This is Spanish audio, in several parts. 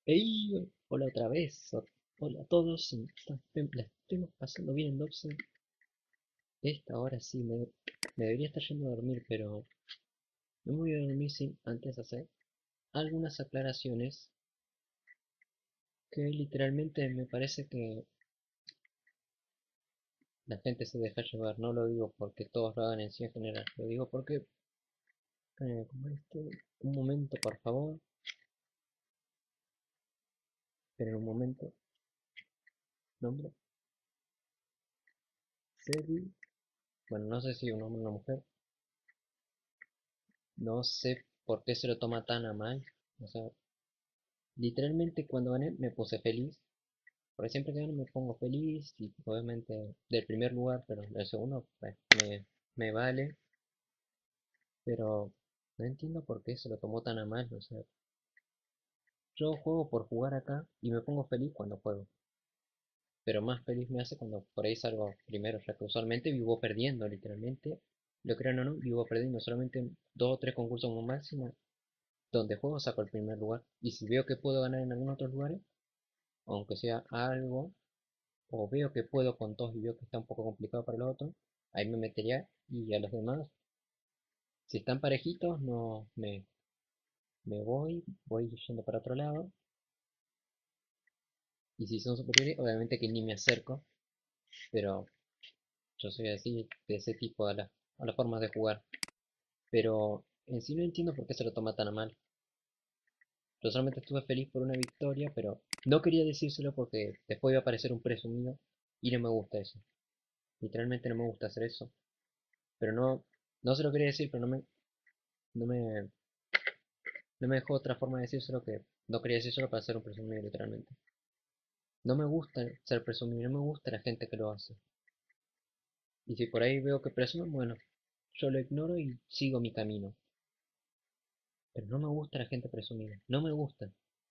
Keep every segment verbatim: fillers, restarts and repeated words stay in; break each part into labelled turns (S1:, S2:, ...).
S1: Hey, hola otra vez. o- Hola a todos. y esta- La estemos pasando bien en Dobson. Esta hora sí me, me debería estar yendo a dormir, pero no me voy a dormir sin antes hacer algunas aclaraciones que literalmente me parece que la gente se deja llevar. No lo digo porque todos lo hagan en sí en general. Lo digo porque, eh, como este, un momento, por favor. Esperen un momento. Nombre. Serie. Bueno, no sé si un hombre o una mujer. No sé por qué se lo toma tan a mal. O sea, literalmente cuando gané me puse feliz, porque siempre que gano me pongo feliz y obviamente del primer lugar, pero del segundo pues, me, me vale, pero no entiendo por qué se lo tomó tan a mal, o sea, yo juego por jugar acá y me pongo feliz cuando juego, pero más feliz me hace cuando por ahí salgo primero, ya que usualmente vivo perdiendo, literalmente, lo crean o no, vivo perdiendo solamente en dos o tres concursos como máximo, donde juego saco el primer lugar, y si veo que puedo ganar en algunos otros lugares, aunque sea algo, o veo que puedo con todos y veo que está un poco complicado para el otro, ahí me metería y a los demás, si están parejitos, no me, me voy, voy yendo para otro lado, y si son superiores, obviamente que ni me acerco, pero yo soy así, de ese tipo a, la, a las formas de jugar, pero en sí no entiendo por qué se lo toma tan a mal. Yo solamente estuve feliz por una victoria, pero no quería decírselo porque después iba a aparecer un presumido y no me gusta eso. Literalmente no me gusta hacer eso. Pero no, no se lo quería decir, pero no me, no me, no me dejó otra forma de decírselo que no quería decírselo para ser un presumido, literalmente. No me gusta ser presumido, no me gusta la gente que lo hace. Y si por ahí veo que presumen, bueno, yo lo ignoro y sigo mi camino. Pero no me gusta la gente presumida, no me gusta.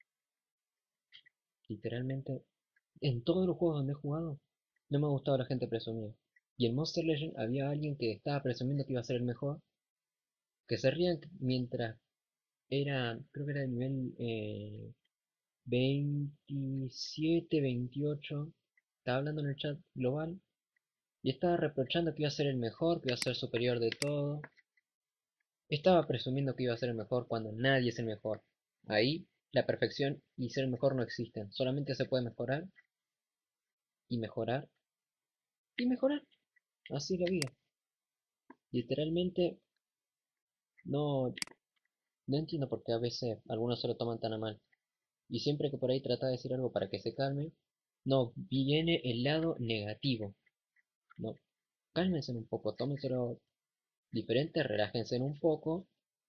S1: Literalmente, en todos los juegos donde he jugado, no me ha gustado la gente presumida. Y en Monster Legend había alguien que estaba presumiendo que iba a ser el mejor, que se rían mientras era, creo que era de nivel eh, veintisiete, veintiocho, estaba hablando en el chat global y estaba reprochando que iba a ser el mejor, que iba a ser superior de todo. Estaba presumiendo que iba a ser el mejor cuando nadie es el mejor. Ahí la perfección y ser el mejor no existen. Solamente se puede mejorar y mejorar y mejorar. Así es la vida. Literalmente no, no entiendo por qué a veces algunos se lo toman tan a mal. Y siempre que por ahí trata de decir algo para que se calme, no, viene el lado negativo. No, cálmense un poco, tómenselo diferente, relájense un poco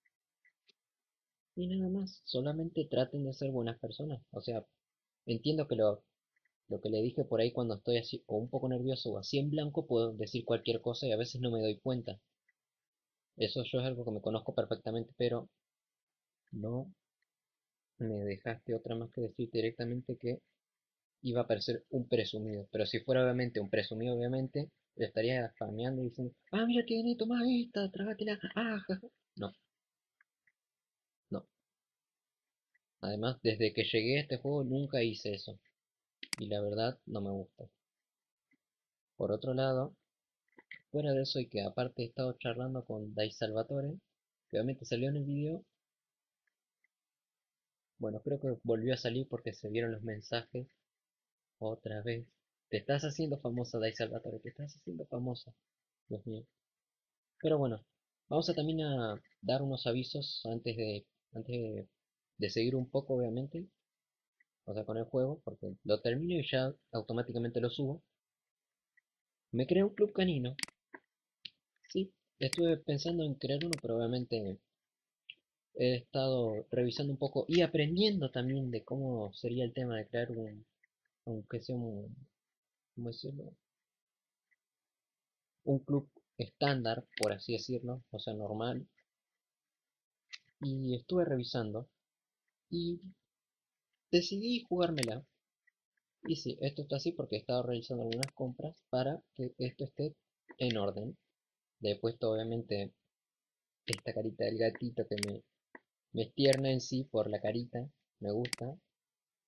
S1: y nada más. Solamente traten de ser buenas personas. O sea, entiendo que lo, lo que le dije por ahí cuando estoy así o un poco nervioso o así en blanco puedo decir cualquier cosa y a veces no me doy cuenta. Eso yo es algo que me conozco perfectamente, pero no me dejaste otra más que decir directamente que iba a parecer un presumido. Pero si fuera obviamente un presumido, obviamente, le estaría spameando y diciendo, ah, mira, tiene, toma esta, trágatela, ah, jaja. No, no. Además, desde que llegué a este juego nunca hice eso. Y la verdad no me gusta. Por otro lado, fuera de eso y que aparte he estado charlando con Dai Salvatore, que obviamente salió en el video, bueno, creo que volvió a salir porque se vieron los mensajes otra vez. Te estás haciendo famosa, Dai Salvatore, te estás haciendo famosa. Dios mío. Pero bueno, vamos a también a dar unos avisos antes de, antes de, de seguir un poco, obviamente, o sea, con el juego, porque lo termino y ya automáticamente lo subo. Me creé un club canino. Sí, estuve pensando en crear uno, pero obviamente he estado revisando un poco y aprendiendo también de cómo sería el tema de crear un, aunque sea un, ¿cómo decirlo? Un club estándar, por así decirlo, o sea, normal. Y estuve revisando y decidí jugármela. Y sí, esto está así porque he estado realizando algunas compras para que esto esté en orden. Le he puesto obviamente esta carita del gatito que me, me tierna en sí por la carita, me gusta.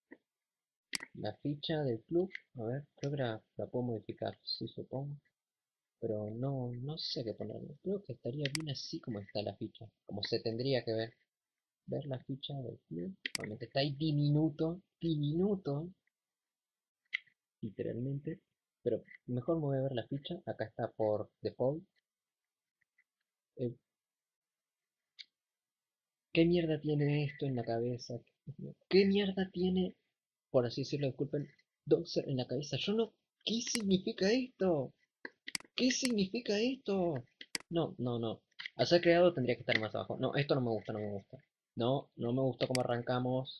S1: La ficha del club, a ver, creo que la, la puedo modificar, sí, supongo. Pero no, no sé qué ponerle. Creo que estaría bien así como está la ficha. Como se tendría que ver. Ver la ficha del club. Obviamente está ahí diminuto, diminuto, literalmente. Pero mejor me voy a ver la ficha. Acá está por default. Eh, ¿Qué mierda tiene esto en la cabeza? ¿Qué mierda tiene, por así decirlo, disculpen, Doxer en la cabeza? Yo no... ¿Qué significa esto? ¿Qué significa esto? No, no, no. Al ser creado tendría que estar más abajo. No, esto no me gusta, no me gusta. No, no me gustó cómo arrancamos.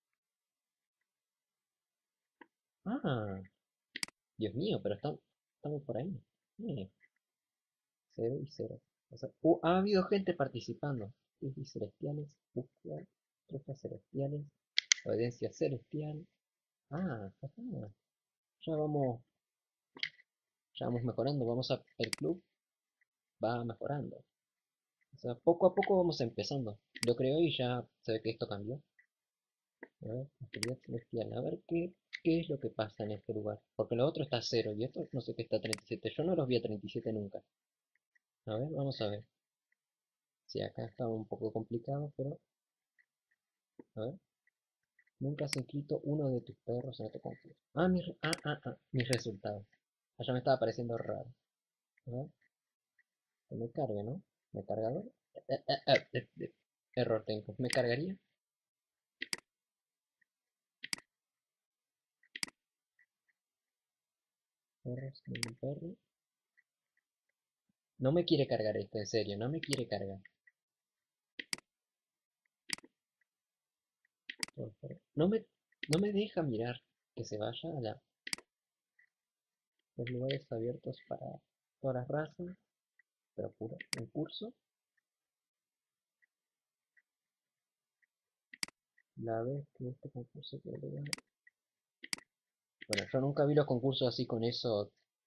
S1: Ah, Dios mío, pero estamos, estamos por ahí. Eh, cero y cero. O sea, uh, ha habido gente participando. Islas celestiales, búsqueda, trofeos celestiales, obediencia celestial. Ah, ajá. Ya vamos, ya vamos mejorando. Vamos a, el club va mejorando. O sea, poco a poco vamos empezando. Lo creo y ya se ve que esto cambió. A ver, actividad celestial. A ver qué, qué es lo que pasa en este lugar. Porque lo otro está a cero y esto no sé qué está a treinta y siete. Yo no los vi a treinta y siete nunca. A ver, vamos a ver. Sí, acá está un poco complicado, pero... A ver. Nunca has inscrito uno de tus perros en este concurso. Ah, mis, ah, ah, ah, mis resultados. Allá me estaba pareciendo raro. A ver, que me cargue, ¿no? ¿Me cargador? Eh, eh, eh, eh, eh, Error tengo. ¿Me cargaría? Perros, un perro. No me quiere cargar esto, en serio, no me quiere cargar. No me, no me deja mirar que se vaya a la, los lugares abiertos para todas las razas, pero puro concurso. La vez que este concurso que lugar. Bueno, yo nunca vi los concursos así con eso.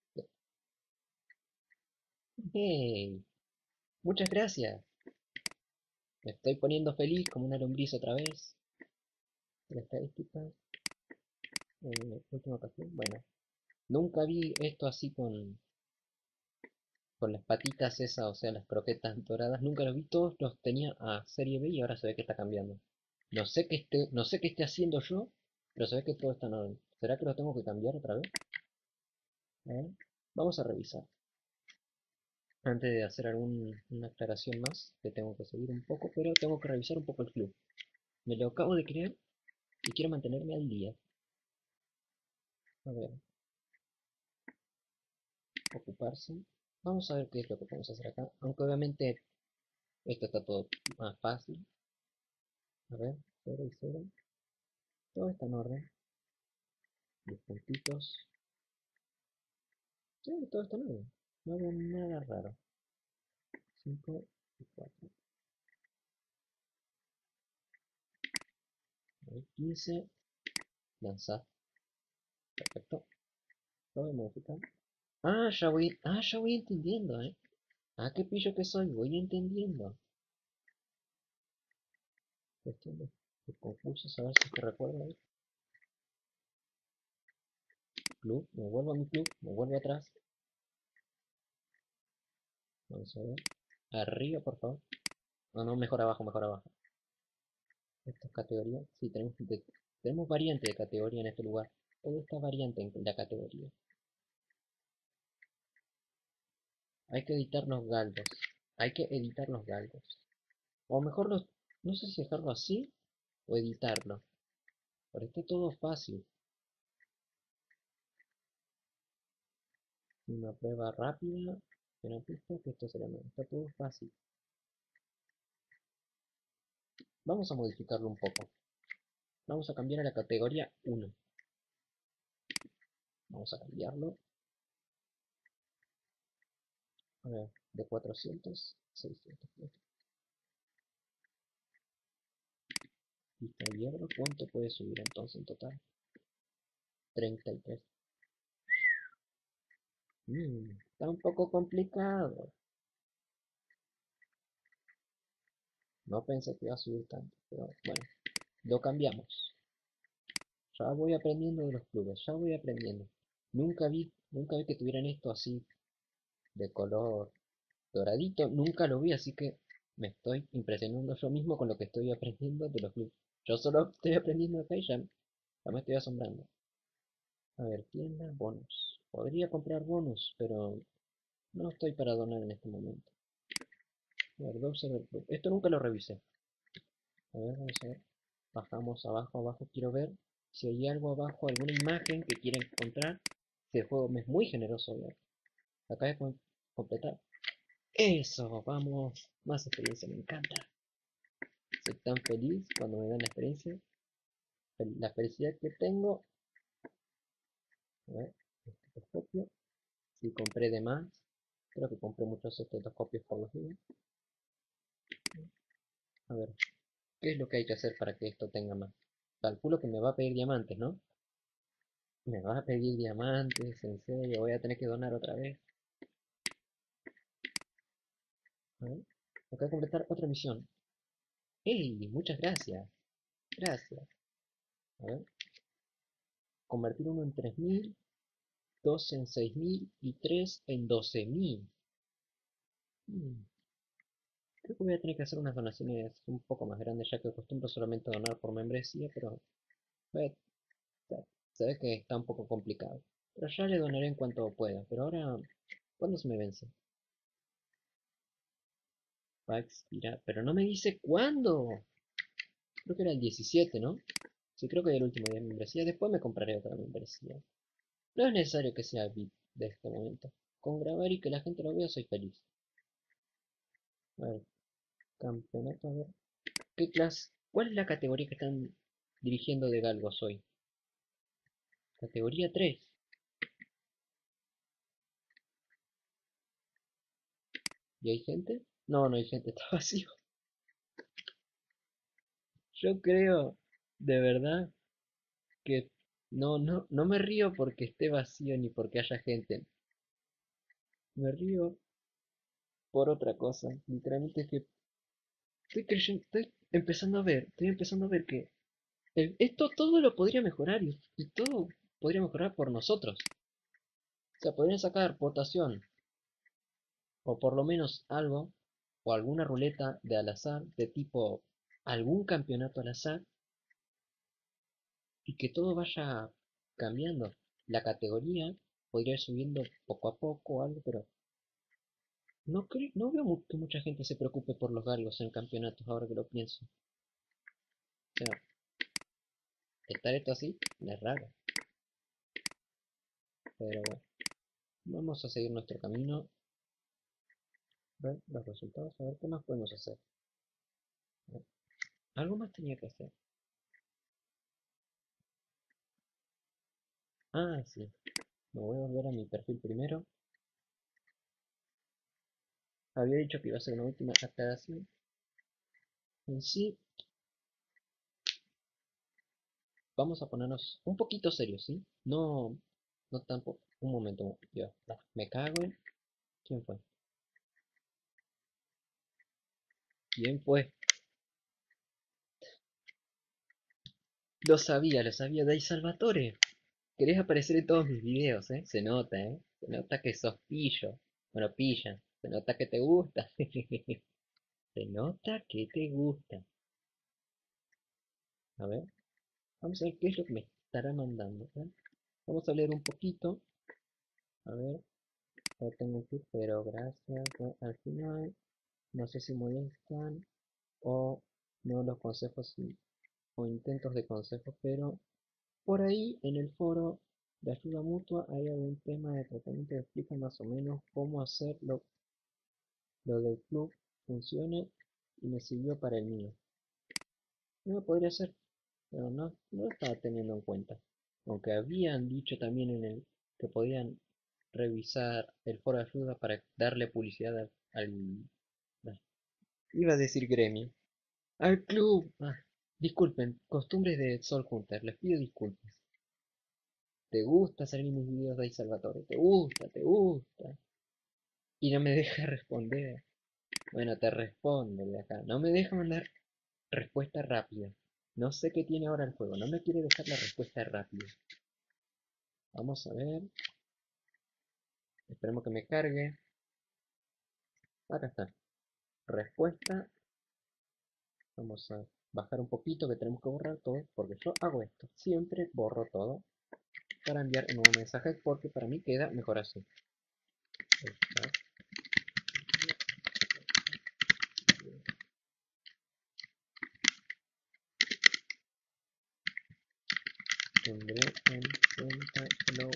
S1: ¡Hey! Muchas gracias. Me estoy poniendo feliz como una lombriz otra vez. La estadística. Eh, última ocasión. Bueno, nunca vi esto así con, con las patitas esas, o sea, las croquetas doradas. Nunca los vi. Todos los tenía a serie B y ahora se ve que está cambiando. No sé qué esté, no sé qué esté haciendo yo, pero se ve que todo está en orden. ¿Será que lo tengo que cambiar otra vez? A ver, vamos a revisar. Antes de hacer alguna aclaración más, que tengo que seguir un poco, pero tengo que revisar un poco el club. Me lo acabo de crear y quiero mantenerme al día. A ver, ocuparse. Vamos a ver qué es lo que podemos hacer acá. Aunque obviamente esto está todo más fácil. A ver, cero y cero. Todo está en orden. Los puntitos. Sí, todo está en orden. No veo nada raro. cinco y cuatro. quince. Lanzar. Perfecto. Lo voy a modificar. Ah, ya voy. Ah, ya voy entendiendo, eh. Ah, qué pillo que soy. Voy entendiendo. Cuestión de, de concursos. A ver si te recuerdo ahí. Club. Me vuelvo a mi club. Me vuelvo atrás. Vamos a ver. Arriba, por favor. No, no, mejor abajo, mejor abajo. Esta es categoría. Sí, tenemos, de- tenemos variante de categoría en este lugar. Todo está variante en la categoría. Hay que editar los galgos. Hay que editar los galgos. O mejor los... No sé si dejarlo así o editarlo. Pero está todo fácil. Una prueba rápida. Una pista que esto será nuevo. Está todo fácil. Vamos a modificarlo un poco. Vamos a cambiar a la categoría uno. Vamos a cambiarlo. A ver, de cuatrocientos a seiscientos. Pista de hierro. ¿Cuánto puede subir entonces en total? treinta y tres. Mm, está un poco complicado. No pensé que iba a subir tanto, pero bueno, lo cambiamos. Ya voy aprendiendo de los clubes, ya voy aprendiendo. Nunca vi, nunca vi que tuvieran esto así de color doradito, nunca lo vi, así que me estoy impresionando yo mismo con lo que estoy aprendiendo de los clubes. Yo solo estoy aprendiendo acá y ya, ya me estoy asombrando. A ver, tienda, bonus. Podría comprar bonus, pero no estoy para donar en este momento. A ver, Browser del Club. Esto nunca lo revisé. A ver, vamos a ver. Bajamos abajo, abajo. Quiero ver si hay algo abajo, alguna imagen que quiera encontrar. Si el juego me es muy generoso, a ver. Acá es con completar. Eso, vamos. Más experiencia, me encanta. Soy tan feliz cuando me dan la experiencia. La felicidad que tengo. A ver, estetoscopio. Si compré de más. Creo que compré muchos estetoscopios por los días. A ver, ¿qué es lo que hay que hacer para que esto tenga más? Calculo que me va a pedir diamantes, ¿no? Me va a pedir diamantes, en serio, voy a tener que donar otra vez. A ver, acá completar otra misión. ¡Ey! Muchas gracias. Gracias. A ver, convertir uno en tres mil, dos en seis mil y tres en doce mil. Hmm, Creo que voy a tener que hacer unas donaciones un poco más grandes, ya que acostumbro solamente a donar por membresía, pero eh, se ve que está un poco complicado. Pero ya le donaré en cuanto pueda. Pero ahora, ¿cuándo se me vence? Va a expirar. Pero no me dice cuándo. Creo que era el diecisiete, ¿no? Sí, creo que es el último día de membresía. Después me compraré otra membresía. No es necesario que sea V I P de este momento. Con grabar y que la gente lo vea soy feliz. A ver, campeonato, a ver. ¿Qué clase? ¿Cuál es la categoría que están dirigiendo de galgos hoy? Categoría tres. ¿Y hay gente? No, no hay gente, está vacío. Yo creo, de verdad, que no, no, no me río porque esté vacío ni porque haya gente. Me río por otra cosa. Literalmente es que estoy creyendo, estoy empezando a ver, estoy empezando a ver que el- esto todo lo podría mejorar y, y todo podría mejorar por nosotros. O sea, podrían sacar votación o por lo menos algo o alguna ruleta de al azar de tipo algún campeonato al azar y que todo vaya cambiando. La categoría podría ir subiendo poco a poco o algo, pero no creo, no veo mu- que mucha gente se preocupe por los galgos en campeonatos ahora que lo pienso. O sea, estar esto así es raro. Pero bueno, vamos a seguir nuestro camino. Ver los resultados, a ver qué más podemos hacer. Algo más tenía que hacer. Ah, sí. Me voy a volver a mi perfil primero. Había dicho que iba a hacer una última aclaración. En sí, vamos a ponernos un poquito serios, ¿sí? No, no tampoco. Un momento, yo. Me cago en. ¿Quién fue? ¿Quién fue? Lo sabía, lo sabía. Dai Salvatore. Querés aparecer en todos mis videos, ¿eh? Se nota, ¿eh? Se nota que sos pillo. Bueno, pilla. Se nota que te gusta. Se nota que te gusta. A ver. Vamos a ver qué es lo que me estará mandando. ¿Eh? Vamos a leer un poquito. A ver. No tengo que, pero gracias. ¿No? Al final, no sé si molestan o no los consejos o intentos de consejos, pero por ahí en el foro de ayuda mutua hay algún tema de tratamiento que explica más o menos cómo hacer lo, lo del club funcione y me sirvió para el mío. No podría ser, pero no, no lo estaba teniendo en cuenta. Aunque habían dicho también en el que podían revisar el foro de ayuda para darle publicidad al, al- ah, iba a decir gremio, al club. Ah, disculpen, costumbres de Soul Hunter, les pido disculpas. Te gusta salir en mis videos de ahí, Salvatore, te gusta, te gusta. Y no me deja responder. Bueno, te respondo de acá. No me deja mandar respuesta rápida. No sé qué tiene ahora el juego, no me quiere dejar la respuesta rápida. Vamos a ver. Esperemos que me cargue. Acá está. Respuesta. Vamos a bajar un poquito que tenemos que borrar todo. Porque yo hago esto. Siempre borro todo para enviar un nuevo mensaje. Porque para mí queda mejor así. Tendré en cuenta lo,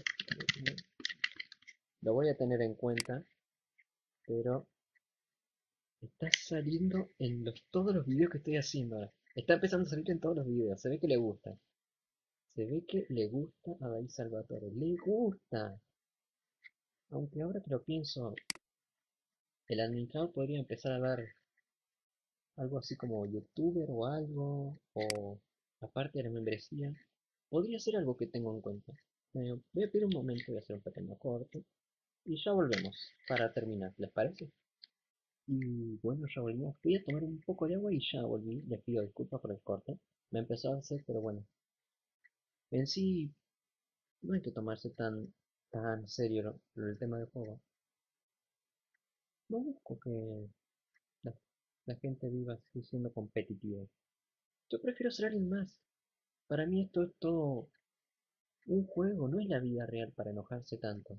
S1: lo voy a tener en cuenta. Pero está saliendo en los, todos los videos que estoy haciendo ahora. Está empezando a salir en todos los videos. Se ve que le gusta. Se ve que le gusta a David Salvatore. Le gusta. Aunque ahora que lo pienso, el administrador podría empezar a ver algo así como youtuber o algo. O aparte de la membresía. Podría ser algo que tengo en cuenta. Eh, voy a pedir un momento, voy a hacer un pequeño corte. Y ya volvemos para terminar. ¿Les parece? Y bueno, ya volvimos. Fui a tomar un poco de agua y ya volví. Les pido disculpas por el corte. Me empezó a hacer, pero bueno. En sí, no hay que tomarse tan, tan serio lo- el tema del juego. No busco que la, la gente viva así siendo competitiva. Yo prefiero ser alguien más. Para mí esto es todo un juego, no es la vida real para enojarse tanto.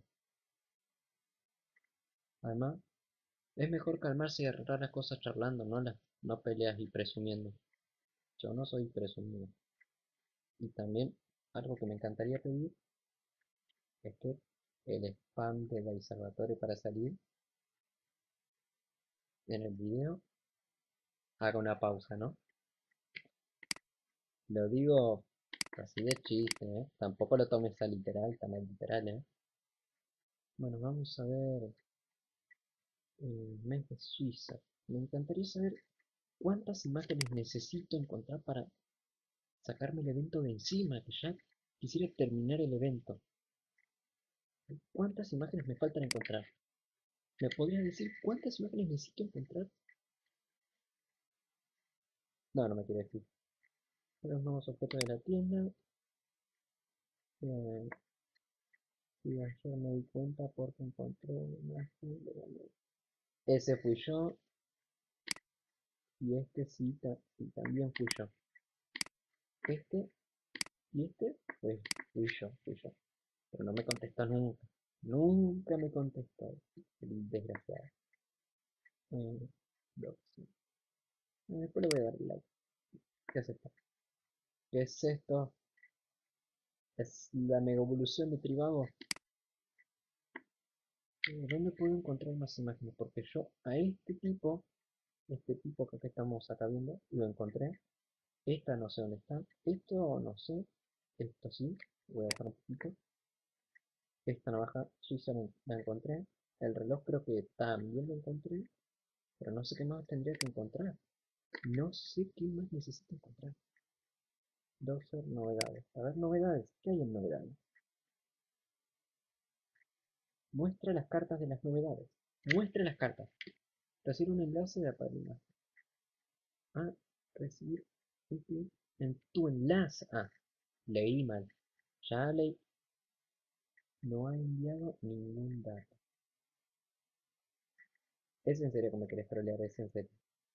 S1: Además, es mejor calmarse y arreglar las cosas charlando, no las, no peleas y presumiendo. Yo no soy presumido. Y también algo que me encantaría pedir es que el spam de Dai Salvatore para salir en el video haga una pausa, ¿no? Lo digo así de chiste, ¿eh? Tampoco lo tomes a literal, tan a literal, ¿eh? Bueno, vamos a ver el mes de Suiza. Me encantaría saber cuántas imágenes necesito encontrar para sacarme el evento de encima, que ya quisiera terminar el evento. ¿Cuántas imágenes me faltan encontrar? ¿Me podrías decir cuántas imágenes necesito encontrar? No, no me quiere decir. Los nuevos objetos de la tienda. Eh, y ayer me di cuenta porque encontré una imagen de la- Ese fui yo. Y este sí, ta- sí, también fui yo. Este y este, pues fui yo, fui yo. Pero no me contestó nunca. Nunca me contestó. El desgraciado. Eh, doce. Eh, después le voy a dar like. ¿Qué es esto? ¿Qué es esto? Es la mega evolución de Trivago. Eh, ¿Dónde puedo encontrar más imágenes? Porque yo a este tipo, este tipo que acá estamos acá viendo, lo encontré. Esta no sé dónde está. Esto no sé. Esto sí. Voy a bajar un poquito. Esta navaja suiza la la encontré. El reloj creo que también lo encontré. Pero no sé qué más tendría que encontrar. No sé qué más necesito encontrar. doce novedades. A ver, novedades. ¿Qué hay en novedades? Muestra las cartas de las novedades. Muestra las cartas. Recibir un enlace de apadrinar. Ah, recibir un clic en tu enlace. Ah, leí mal. Ya leí. No ha enviado ningún dato. Es en serio que me querés trolear, es en serio.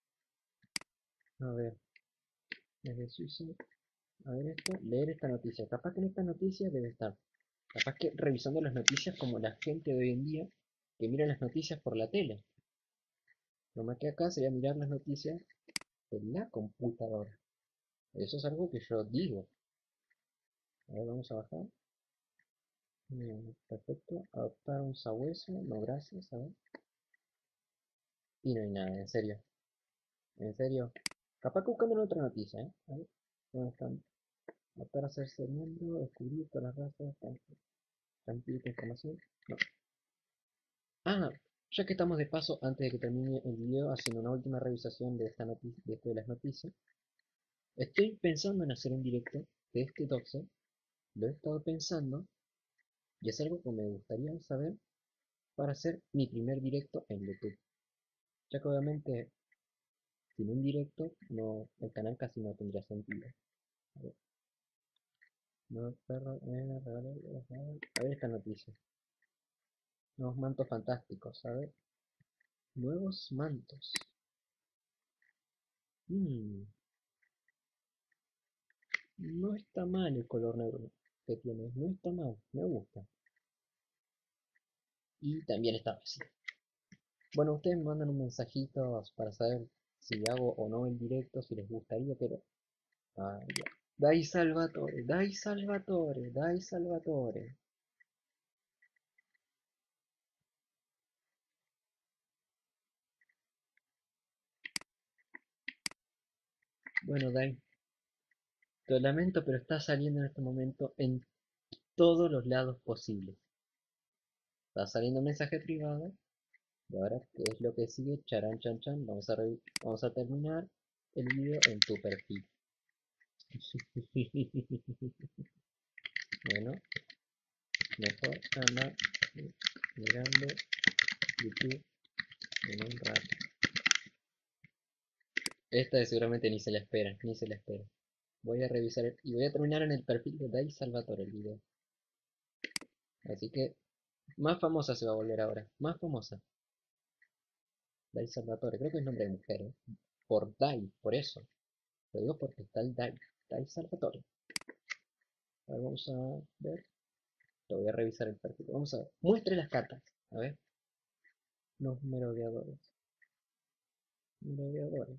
S1: A ver, desde Suiza. A ver esto, leer esta noticia. Capaz que en esta noticia debe estar. Capaz que revisando las noticias como la gente de hoy en día que mira las noticias por la tele. Lo más que acá sería mirar las noticias en la computadora. Eso es algo que yo digo. A ver, vamos a bajar. Mm, perfecto. Adoptar un sabueso. No, gracias. A ver. Y no hay nada, en serio. En serio. Capaz que buscando en otra noticia, ¿eh? A ver. ¿Dónde están? Adoptar a hacerse miembro. Descubrir todas las razas. Transmitir información. No. Ah, ya que estamos de paso, antes de que termine el video, haciendo una última revisación de esta noticia, de esto de las noticias, estoy pensando en hacer un directo de este doce, lo he estado pensando, y es algo que me gustaría saber para hacer mi primer directo en YouTube. Ya que obviamente sin un directo no, el canal casi no tendría sentido. No, perro, eh, regalo, regalo. A ver esta noticia. Nuevos mantos fantásticos, a ver. Nuevos mantos. Mm, no está mal el color negro que tiene. No está mal, me gusta. Y también está fácil. Bueno, ustedes me mandan un mensajito para saber si hago o no el directo, si les gustaría, pero... Ah, ya. Dai Salvatore, dai Salvatore, dai Salvatore. Bueno, Dai, lo lamento, pero está saliendo en este momento en todos los lados posibles. Está saliendo mensaje privado. Y ahora, ¿qué es lo que sigue? Charan, chan, chan. Vamos a, vamos a terminar el video en tu perfil. Bueno, mejor anda mirando YouTube en un rato. Esta de seguramente ni se la espera, ni se la espera. Voy a revisar el- y voy a terminar en el perfil de Dai Salvatore el video. Así que más famosa se va a volver ahora. Más famosa. Dai Salvatore. Creo que es nombre de mujer, ¿eh? Por Dai, por eso. Lo digo porque está el Dai. Dai Salvatore. A ver, vamos a ver. Lo voy a revisar el perfil. Vamos a ver. Muestre las cartas. A ver. Los merodeadores. Merodeadores.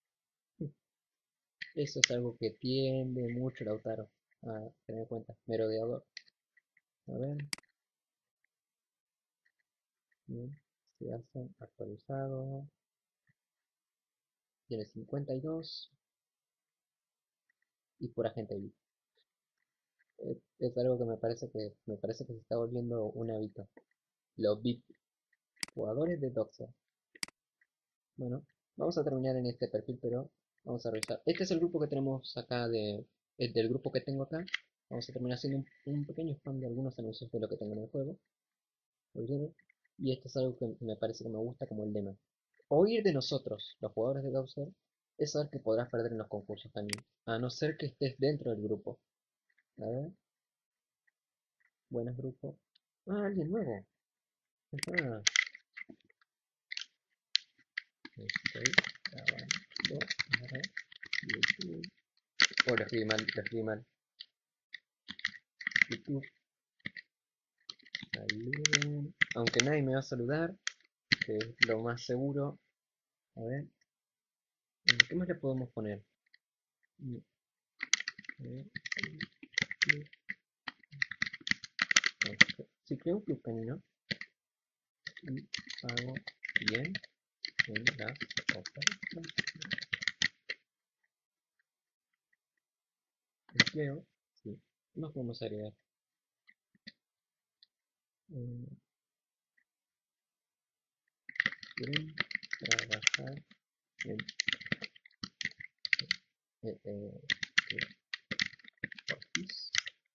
S1: Eso es algo que tiende mucho Lautaro a tener en cuenta. Merodeador. A ver. Bien. Se hace actualizado. Tiene cincuenta y dos. Y pura gente V I P. Es, es algo que me parece que me parece que se está volviendo un hábito. Los V I P. Jugadores de Doxa. Bueno, vamos a terminar en este perfil, pero vamos a revisar. Este es el grupo que tenemos acá de, el del grupo que tengo acá. Vamos a terminar haciendo un, un pequeño spam de algunos anuncios de lo que tengo en el juego. Y esto es algo que me parece que me gusta como el lema. Oír de nosotros, los jugadores de Bowser, es saber que podrás perder en los concursos también. A no ser que estés dentro del grupo. A ver, buenos grupos. Ah, alguien nuevo. Ajá. Estoy grabando para YouTube. Oh, lo escribí mal, lo escribí mal. YouTube. Saluden. Aunque nadie me va a saludar, que es lo más seguro. A ver, ¿qué más le podemos poner? Mm, a ver, club. Ok. Si creo un club canino y hago bien en las ofertas, empleo, sí, nos podemos agregar. Eh, quieren trabajar en eh, eh, Office,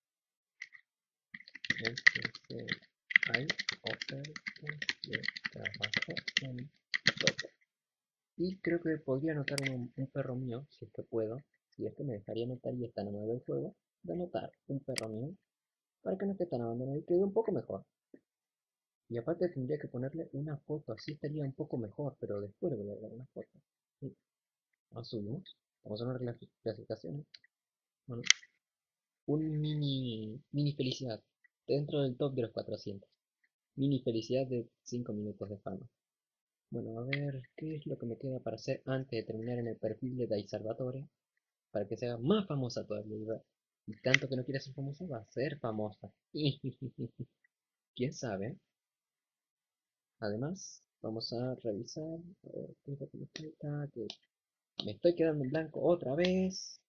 S1: entonces hay ofertas de trabajo en Docker. Y creo que podría anotar un, un perro mío, si es que puedo, si es que me dejaría anotar y está en el modo del juego, de anotar un perro mío para que no esté tan abandonado y quede un poco mejor. Y aparte tendría que ponerle una foto, así estaría un poco mejor, pero después le voy a dar una foto. Sí. Ahora subimos, vamos a ver las clasificaciones. Bueno, un mini, mini felicidad dentro del top de los cuatrocientos. Mini felicidad de cinco minutos de fama. Bueno, a ver, ¿qué es lo que me queda para hacer antes de terminar en el perfil de Dai Salvatore? Para que sea más famosa todavía. Y tanto que no quiere ser famosa, va a ser famosa. ¿Quién sabe? Además, vamos a revisar. A ver, qué es lo que me falta, que me estoy quedando en blanco otra vez.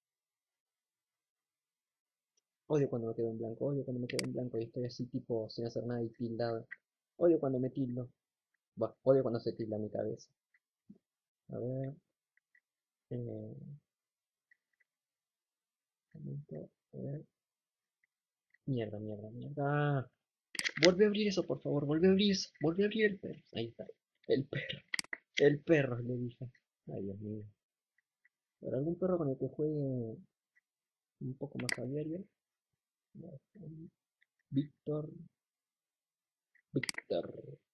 S1: Odio cuando me quedo en blanco, odio cuando me quedo en blanco y estoy así tipo sin hacer nada y tildado. Odio cuando me tildo. Bah, odio cuando se tilda mi cabeza. A ver. Eh, momento, a ver. Mierda, mierda, mierda. Vuelve a abrir eso, por favor. Vuelve a abrir eso. Vuelve a abrir el perro. Ahí está. El perro. El perro, le dije. Ay, Dios mío. ¿Habrá algún perro con el que juegue un poco más a diario? Víctor, Víctor,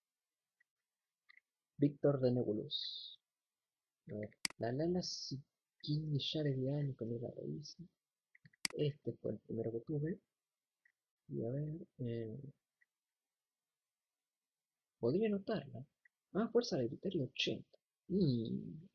S1: Víctor de Nebulus. A ver, la Lala sí quince millares de años que no la reviso. Este fue el primero que tuve. Y a ver, eh, podría anotarla. Ah, fuerza de criterio ochenta. Mm,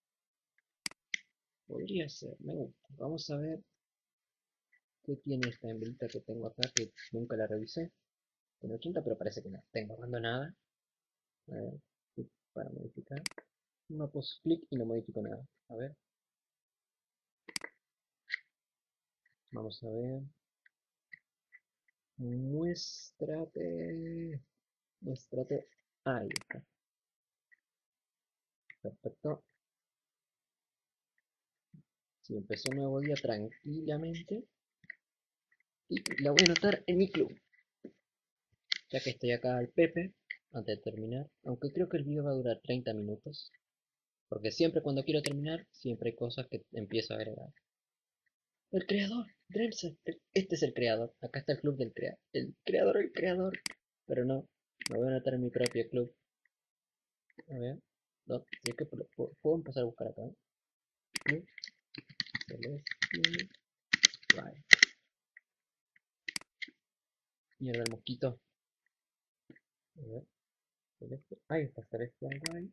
S1: podría ser, me gusta. Vamos a ver qué tiene esta hembrita que tengo acá, que nunca la revisé. Tiene ochenta, pero parece que no tengo abandonada. A ver, clic para modificar. No puse clic y no modifico nada. A ver, vamos a ver. Muéstrate. Muéstrate. Ahí está. Perfecto. Si empezó un nuevo día tranquilamente. Y la voy a anotar en mi club. Ya que estoy acá al Pepe. Antes de terminar. Aunque creo que el video va a durar treinta minutos. Porque siempre cuando quiero terminar, siempre hay cosas que empiezo a agregar. El creador, Dremser. Este es el creador. Acá está el club del creador. El creador, el creador. Pero no, me voy a anotar en mi propio club. A ver. No, si es que puedo, puedo empezar a buscar acá. Club Celeste. Right. Mierda, el mosquito. A ver. Celeste. Ahí está Celestial Right.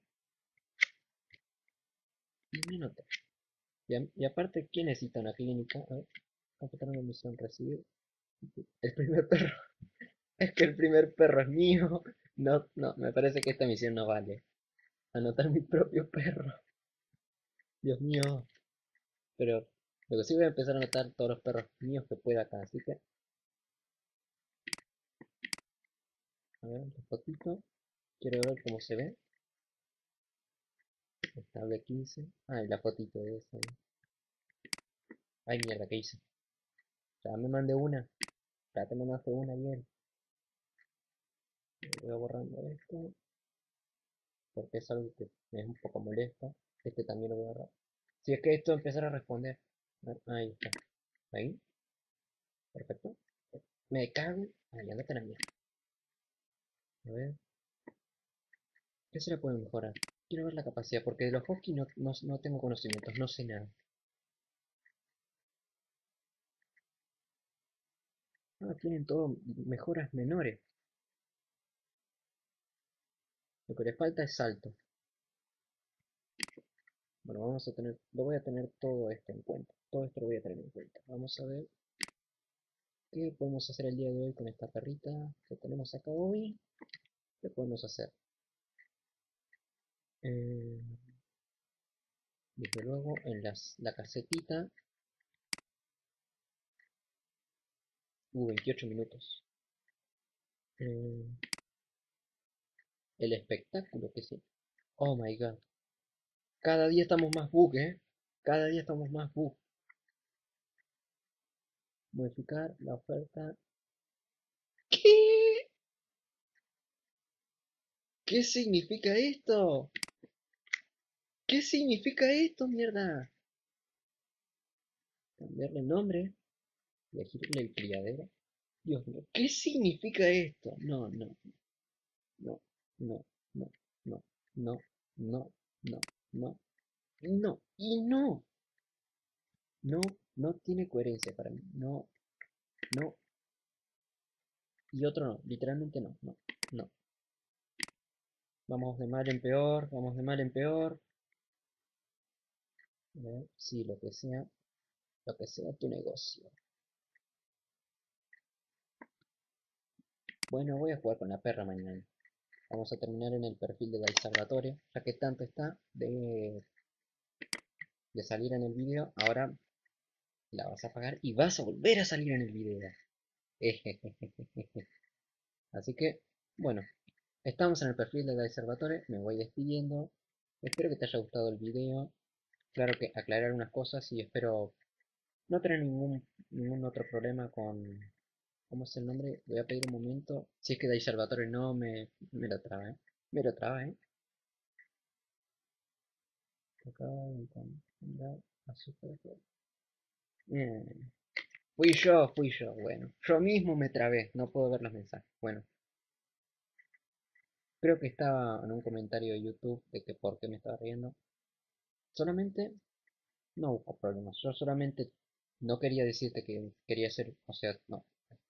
S1: Y me anoté. Y, a- y aparte, ¿quién necesita una clínica? A ver. Completar una misión recibir. El primer perro. Es que el primer perro es mío. No, no, me parece que esta misión no vale. Anotar mi propio perro. Dios mío. Pero lo que sí voy a empezar a anotar todos los perros míos que pueda acá. Así que, a ver, la fotito. Quiero ver cómo se ve. Estable quince. Ah, y la fotito de esa. Ay, mierda, ¿qué hice? Ya me mandé una. Ya te mandaste una bien. Voy a borrando esto. Porque es algo que me es un poco molesto. Este también lo voy a borrar. Si es que esto empezara a responder. Ahí está. Ahí. Perfecto. Me cago. Ahí, andate a la mierda. A ver. ¿Qué se le puede mejorar? Quiero ver la capacidad, porque de los Husky no, no, no tengo conocimientos, no sé nada. Ah, tienen todo mejoras menores. Lo que le falta es salto. Bueno, vamos a tener, lo voy a tener todo esto en cuenta. Todo esto lo voy a tener en cuenta. Vamos a ver qué podemos hacer el día de hoy con esta perrita que tenemos acá hoy. ¿Qué podemos hacer? Eh, desde luego en las, la casetita. Uh, veintiocho minutos. Eh, el espectáculo que sí. Oh my god. Cada día estamos más bug, ¿eh? Cada día estamos más bug. Modificar la oferta. ¿Qué? ¿Qué significa esto? ¿Qué significa esto, mierda? Cambiarle el nombre. Elegirle el criadero. Dios mío, ¿qué significa esto? No, no, no, no, no, no, no, no, no, no, no, y no, no, no tiene coherencia para mí. No, no, y otro no, literalmente no, no, no. Vamos de mal en peor, vamos de mal en peor. A ver, sí, lo que sea, lo que sea tu negocio. Bueno, voy a jugar con la perra mañana. Vamos a terminar en el perfil de Dai Salvatore, ya que tanto está de, de salir en el vídeo. Ahora la vas a pagar y vas a volver a salir en el vídeo. Así que, bueno, estamos en el perfil de Dai Salvatore. Me voy despidiendo. Espero que te haya gustado el vídeo. Claro que aclarar unas cosas y espero no tener ningún, ningún otro problema con... ¿Cómo es el nombre? Voy a pedir un momento. Si es que Dai Salvatore no me, me lo traba, ¿eh? Me lo traba, ¿eh? Acá, encontrar azúcar. Bien. Fui yo, fui yo. Bueno, yo mismo me trabé, no puedo ver los mensajes. Bueno, creo que estaba en un comentario de YouTube de que por qué me estaba riendo. Solamente no busco problemas. Yo solamente no quería decirte que quería ser, o sea, no.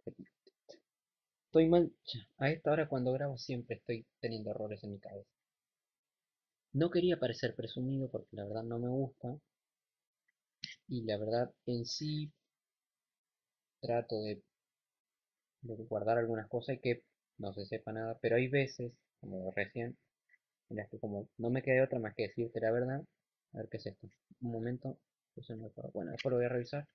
S1: Estoy mal. A esta hora cuando grabo siempre estoy teniendo errores en mi cabeza. No quería parecer presumido porque la verdad no me gusta. Y la verdad en sí trato de, de guardar algunas cosas y que no se sepa nada. Pero hay veces, como recién, en las que como no me queda otra más que decirte la verdad. A ver qué es esto. Un momento. Puse no me acuerdo. Bueno, después lo voy a revisar.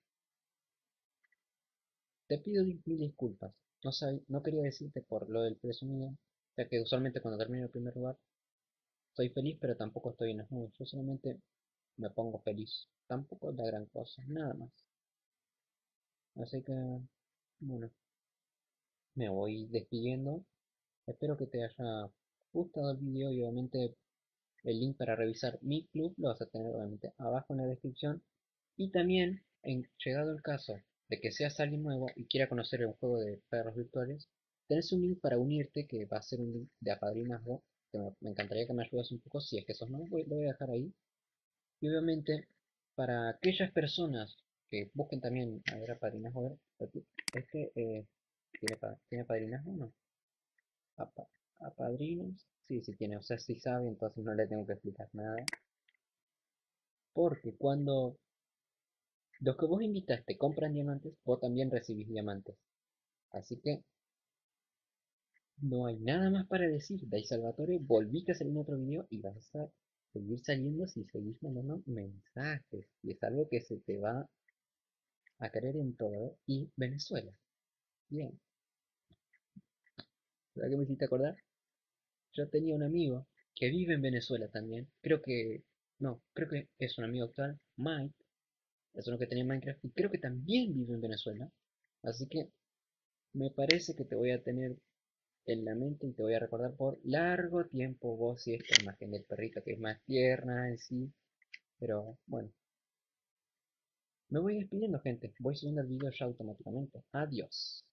S1: Te pido di- mil disculpas. No sab- no quería decirte por lo del presumido, ya que usualmente cuando termino el primer lugar estoy feliz, pero tampoco estoy en las nubes. Yo solamente me pongo feliz. Tampoco es la gran cosa, nada más. Así que, bueno, me voy despidiendo. Espero que te haya gustado el video y obviamente el link para revisar mi club lo vas a tener obviamente abajo en la descripción. Y también, en llegado el caso de que seas alguien nuevo y quiera conocer un juego de perros virtuales, tenés un link para unirte que va a ser un link de apadrinazgo, que me, me encantaría que me ayudas un poco si es que sos nuevo, voy- lo voy a dejar ahí. Y obviamente, para aquellas personas que busquen también a ver apadrinazgo, a ver, espérate, este eh, ¿tiene, pa- ¿tiene apadrinazgo o no? Apa- ¿Apadrinos? Sí, sí tiene, o sea, sí sabe, entonces no le tengo que explicar nada. Porque cuando los que vos invitaste compran diamantes, vos también recibís diamantes. Así que no hay nada más para decir. Dai Salvatore, volviste a salir en otro video y vas a seguir saliendo si seguís mandando mensajes. Y es algo que se te va a querer en todo. Y Venezuela. Bien. ¿Verdad que me hiciste acordar? Yo tenía un amigo que vive en Venezuela también. Creo que... No, creo que es un amigo actual. Mike. Es uno que tenía en Minecraft. Y creo que también vive en Venezuela. Así que me parece que te voy a tener en la mente y te voy a recordar por largo tiempo vos y esta imagen del perrito que es más tierna en sí. Pero bueno, me voy despidiendo gente. Voy subiendo el video ya automáticamente. Adiós.